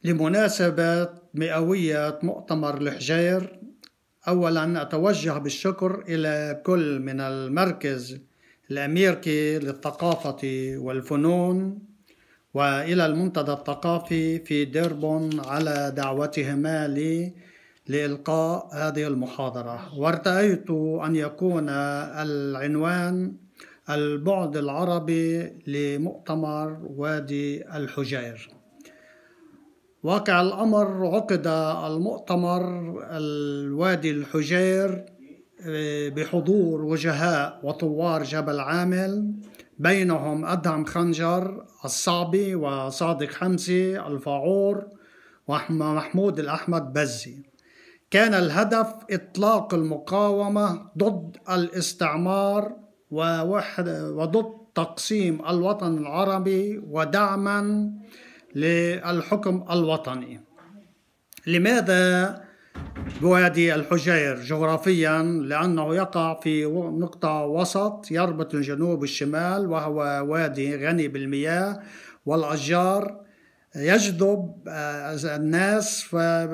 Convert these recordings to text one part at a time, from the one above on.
لمناسبة مئوية مؤتمر الحجير، أولاً أتوجه بالشكر إلى كل من المركز الأمريكي للثقافة والفنون وإلى المنتدى الثقافي في ديربون على دعوتهما لي لإلقاء هذه المحاضرة. وارتأيت أن يكون العنوان البعد العربي لمؤتمر وادي الحجير. واقع الأمر عقد المؤتمر الوادي الحجير بحضور وجهاء وثوار جبل عامل، بينهم أدهم خنجر الصعبي وصادق حمزي الفاعور ومحمود الأحمد بزي. كان الهدف إطلاق المقاومة ضد الاستعمار وضد تقسيم الوطن العربي ودعما للحكم الوطني. لماذا وادي الحجير؟ جغرافيا لأنه يقع في نقطة وسط يربط الجنوب والشمال، وهو وادي غني بالمياه والأشجار، يجذب الناس،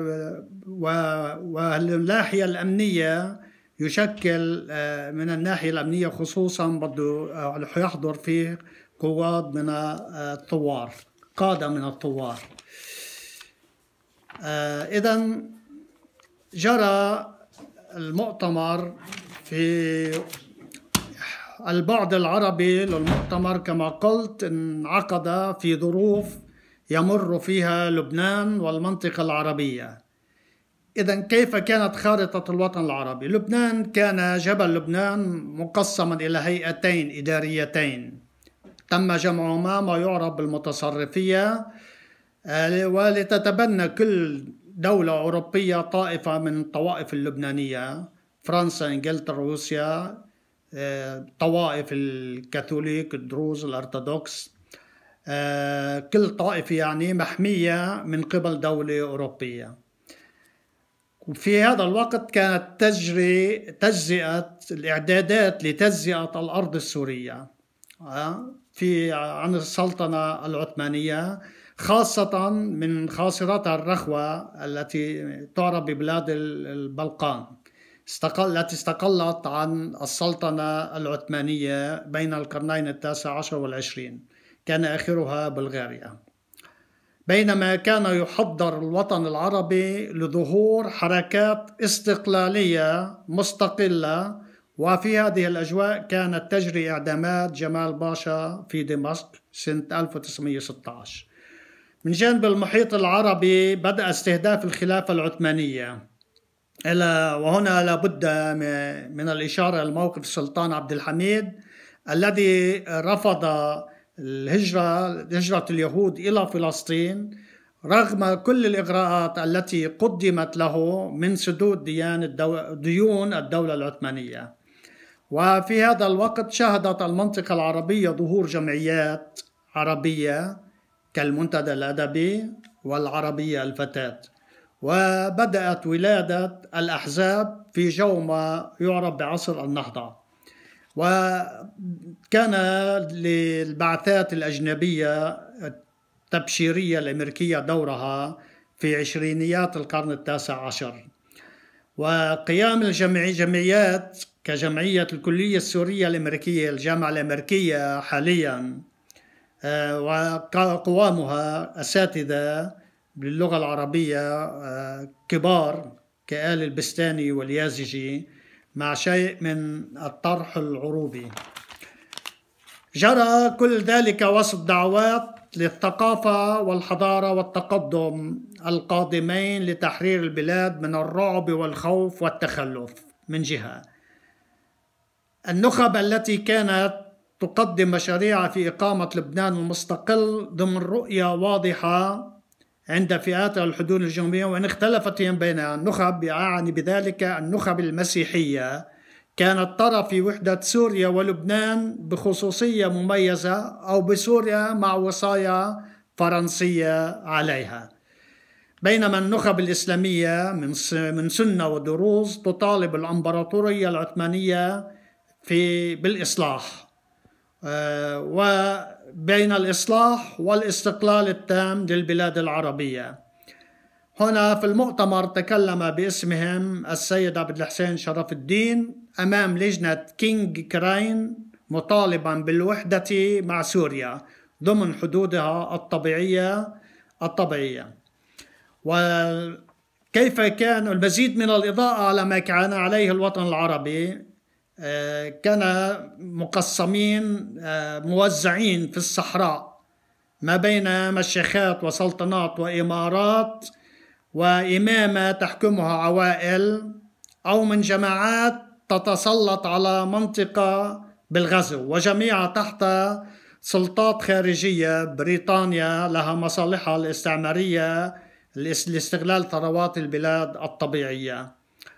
والناحية الأمنية يشكل من الناحية الأمنية خصوصا بده يحضر فيه قوات من الثوار، قادة من الثوار. إذن جرى المؤتمر في البعد العربي للمؤتمر كما قلت انعقد في ظروف يمر فيها لبنان والمنطقة العربية. إذن كيف كانت خارطة الوطن العربي؟ لبنان كان جبل لبنان مقسما إلى هيئتين إداريتين تم جمعهما ما يعرف بالمتصرفية، ولتتبنى كل دولة أوروبية طائفة من الطوائف اللبنانية، فرنسا، إنجلترا، روسيا، طوائف الكاثوليك، الدروز، الأرثوذكس، كل طائفة يعني محمية من قبل دولة أوروبية. وفي هذا الوقت كانت تجري تجزئة الإعدادات لتجزئة الأرض السورية عن السلطنة العثمانية، خاصة من خاصرتها الرخوة التي تعرف ببلاد البلقان، التي استقلت عن السلطنة العثمانية بين القرنين 19 والعشرين، كان آخرها بلغاريا. بينما كان يحضر الوطن العربي لظهور حركات استقلالية مستقلة، وفي هذه الأجواء كانت تجري إعدامات جمال باشا في دمشق سنة 1916. من جانب المحيط العربي بدأ استهداف الخلافة العثمانية، وهنا لابد من الإشارة لموقف السلطان عبد الحميد الذي رفض هجرة اليهود إلى فلسطين رغم كل الإغراءات التي قدمت له من سدود ديون الدولة العثمانية. وفي هذا الوقت شهدت المنطقة العربية ظهور جمعيات عربية كالمنتدى الأدبي والعربية الفتاة، وبدأت ولادة الأحزاب في جو ما يعرف بعصر النهضة. وكان للبعثات الأجنبية التبشيرية الأمريكية دورها في عشرينيات القرن 19، وقيام الجمعيات كجمعية الكلية السورية الأمريكية، الجامعة الأمريكية حاليا، وقوامها أساتذة باللغة العربية كبار كآل البستاني واليازجي مع شيء من الطرح العروبي. جرى كل ذلك وسط دعوات للثقافة والحضارة والتقدم القادمين لتحرير البلاد من الرعب والخوف والتخلف من جهة. النخب التي كانت تقدم مشاريع في إقامة لبنان المستقل ضمن رؤية واضحة عند فئات الحدود الجنوبية، وإن اختلفت بينها النخب، يعني بذلك النخب المسيحية، كانت ترى في وحدة سوريا ولبنان بخصوصية مميزة، أو بسوريا مع وصايا فرنسية عليها. بينما النخب الإسلامية من سنة ودروز تطالب الإمبراطورية العثمانية بالإصلاح، وبين الإصلاح والاستقلال التام للبلاد العربية. هنا في المؤتمر تكلم باسمهم السيد عبد الحسين شرف الدين أمام لجنة كينج كراين مطالبا بالوحدة مع سوريا ضمن حدودها الطبيعية. وكيف كان المزيد من الإضاءة على ما كان عليه الوطن العربي؟ كان مقسمين موزعين في الصحراء ما بين مشيخات وسلطنات وإمارات وإمامة تحكمها عوائل، أو من جماعات تتسلط على منطقة بالغزو، وجميعها تحت سلطات خارجية. بريطانيا لها مصالحها الاستعمارية لاستغلال ثروات البلاد الطبيعية.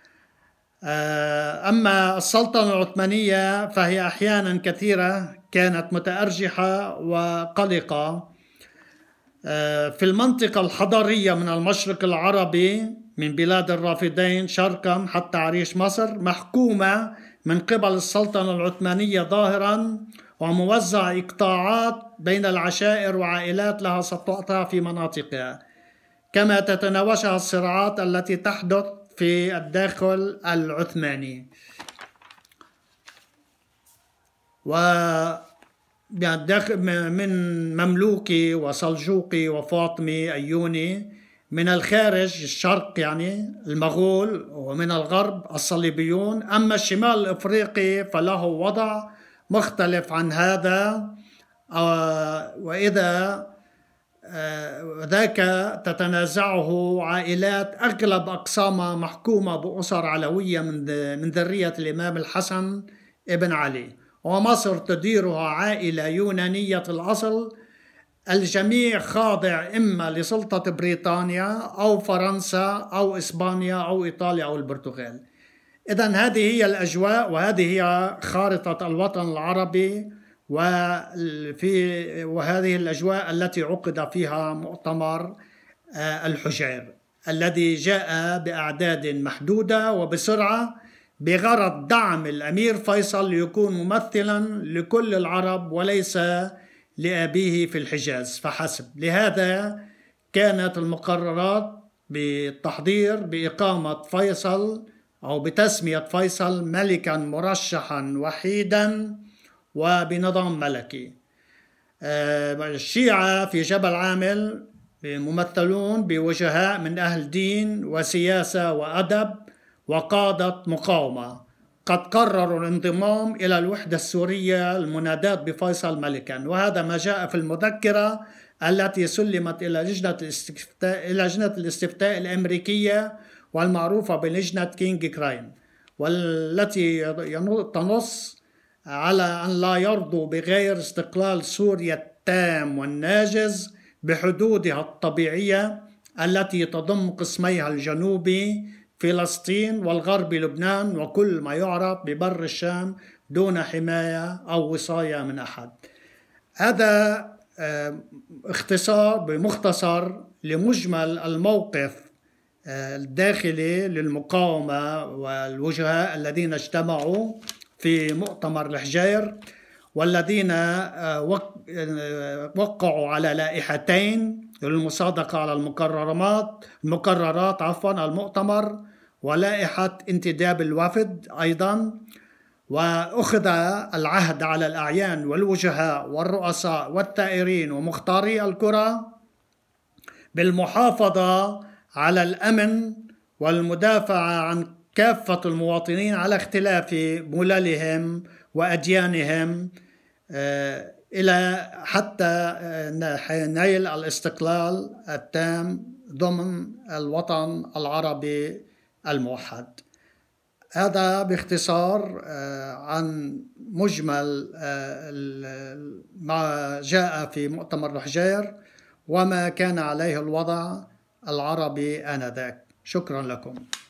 أما السلطنة العثمانية فهي أحيانا كثيرة كانت متأرجحة وقلقة في المنطقة الحضرية من المشرق العربي من بلاد الرافدين شرقا حتى عريش مصر، محكومة من قبل السلطنة العثمانية ظاهرا، وموزع إقطاعات بين العشائر وعائلات لها سطوتها في مناطقها، كما تتناوشها الصراعات التي تحدث في الداخل العثماني. من مملوكي وسلجوقي وفاطمي أيوني، من الخارج الشرق يعني المغول، ومن الغرب الصليبيون. أما الشمال الإفريقي فله وضع مختلف عن هذا، وإذا ذاك تتنازعه عائلات أغلب أقسامها محكومة بأسر علوية من ذرية الإمام الحسن ابن علي. ومصر تديرها عائلة يونانية الأصل، الجميع خاضع إما لسلطة بريطانيا أو فرنسا أو إسبانيا أو إيطاليا أو البرتغال. إذن هذه هي الأجواء، وهذه هي خارطة الوطن العربي، وهذه الأجواء التي عقد فيها مؤتمر الحجير الذي جاء بأعداد محدودة وبسرعة بغرض دعم الأمير فيصل ليكون ممثلا لكل العرب وليس لأبيه في الحجاز فحسب. لهذا كانت المقررات بالتحضير بإقامة فيصل أو بتسمية فيصل ملكا مرشحا وحيدا وبنظام ملكي. الشيعة في جبل عامل ممثلون بوجهاء من أهل دين وسياسة وأدب وقادة مقاومة قد قرروا الانضمام إلى الوحدة السورية المناداة بفيصل ملكا، وهذا ما جاء في المذكرة التي سلمت إلى لجنة الاستفتاء الأمريكية والمعروفة بلجنة كينج كراين، والتي تنص على أن لا يرضوا بغير استقلال سوريا التام والناجز بحدودها الطبيعية التي تضم قسميها الجنوبي فلسطين والغربي لبنان وكل ما يعرف ببر الشام دون حماية أو وصاية من أحد. هذا اختصار بمختصر لمجمل الموقف الداخلي للمقاومة والوجهاء الذين اجتمعوا في مؤتمر الحجير، والذين وقعوا على لائحتين للمصادقة على المقررات المؤتمر، ولائحة انتداب الوفد أيضا. وأخذ العهد على الأعيان والوجهاء والرؤساء والثائرين ومختاري القرى بالمحافظة على الأمن والمدافعة عن كافة المواطنين على اختلاف مللهم وأديانهم إلى حتى نيل الاستقلال التام ضمن الوطن العربي الموحد. هذا باختصار عن مجمل ما جاء في مؤتمر الحجير وما كان عليه الوضع العربي آنذاك. شكرا لكم.